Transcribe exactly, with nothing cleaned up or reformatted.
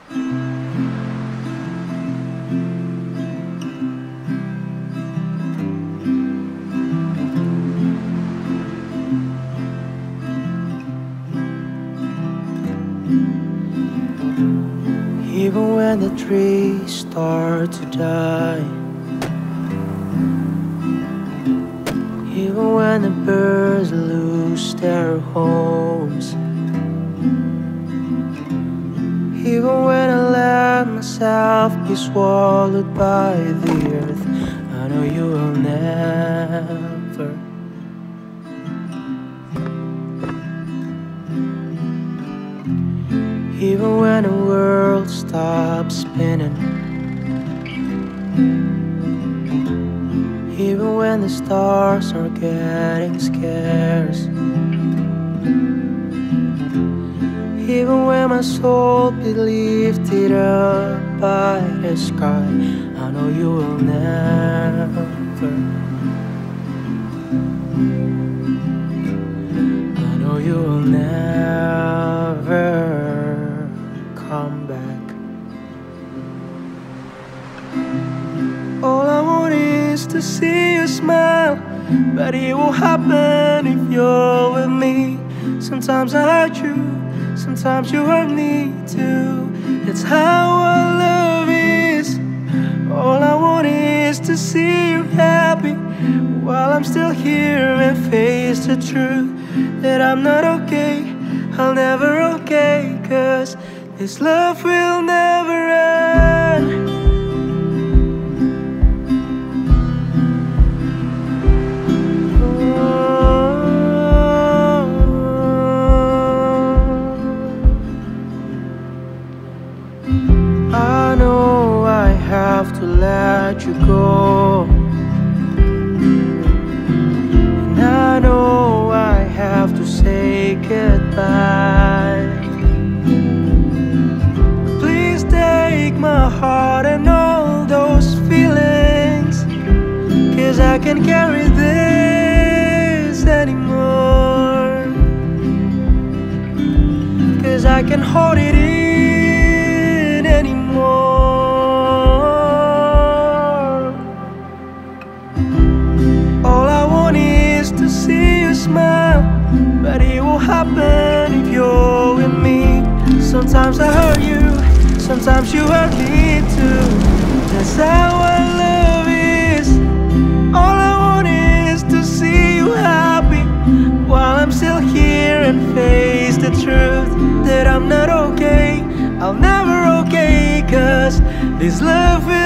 Even when the trees start to die, even when the birds lose their homes, even when I let myself be swallowed by the earth, I know you will never. Even when the world stops spinning, even when the stars are getting scarce, even when my soul be lifted up by the sky, I know you will never. I know you will never come back. All I want is to see you smile, but it will happen if you're with me. Sometimes I hurt you, sometimes you hurt me too. It's how our love is. All I want is to see you happy while I'm still here and face the truth that I'm not okay, I'll never okay, 'cause this love will never end. I know I have to let you go, and I know I have to say goodbye. Please take my heart and all those feelings, 'cause I can't carry this anymore, 'cause I can't hold it in anymore. All I want is to see you smile, but it will happen if you're with me. Sometimes I hurt you, sometimes you hurt me too. That's how our love is. All I want is to see you happy while I'm still here and face the truth that I'm not okay, I'll never okay, 'cause this love is